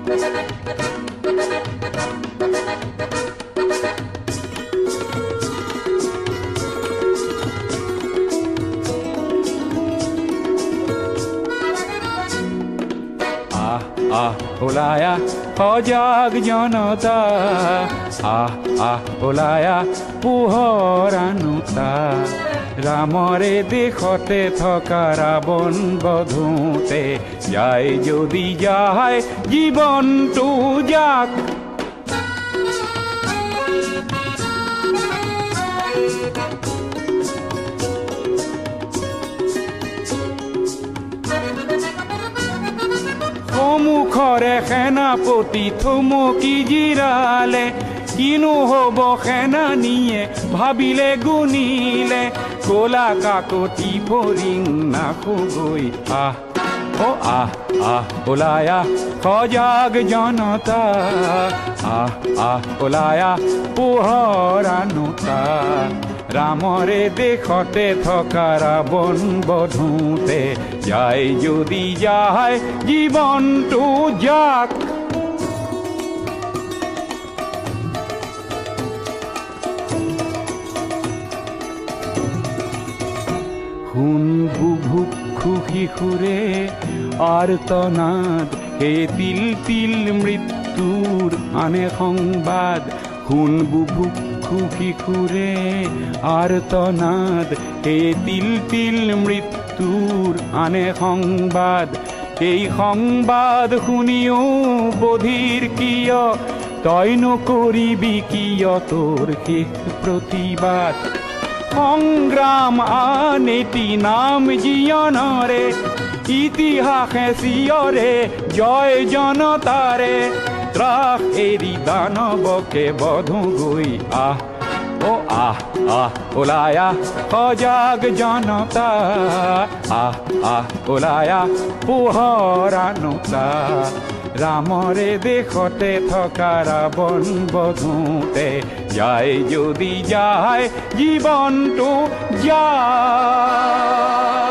ওলায়া সজাগ জনতা ওলায়া পোহৰ আনোতা ৰামৰে দেশতে থকা ৰাৱণ বধোতে যায় যদি যায় জীৱনটো যাক মুখৰে সেনাপতি থমকি জিৰালে কিনো হ'ব সেনানীয়ে ভাবিলে গুণিলে কলা কাকতি ফৰিং নাখগৈ ওলায়া সজাগ জনতা ওলায়া পোহৰ আনোতা ৰামৰে দেশতে থকা ৰাৱণ বধোতে যায় যদি যায় জীৱনটো যাক শুন বুভুক্ষু শিশুৰে আৰ্তনাদ হে তিল তিল মৃত্যুৰ আনে সংবাদ শুন বুভুক্ষু শিশুৰে আৰ্তনাদ হে তিল তিল মৃত্যুৰ আনে সংবাদ এই সংবাদ শুনিও বধিৰ কিয় তই নকৰিবি কিয় তোৰ শেষ প্ৰতিবাদ সংগ্ৰাম আনেতি নাম জীয়নৰে ইতিহাসে চিয়ৰে জয় জনতাৰে ত্ৰাস এৰি দানৱকে বধোগৈ ওলায়া সজাগ জনতা ওলায়া পোহৰ আনোতা ৰামৰে দেশতে থকা ৰাৱণ বধোতে যায় যদি যায় জীৱনটো যায়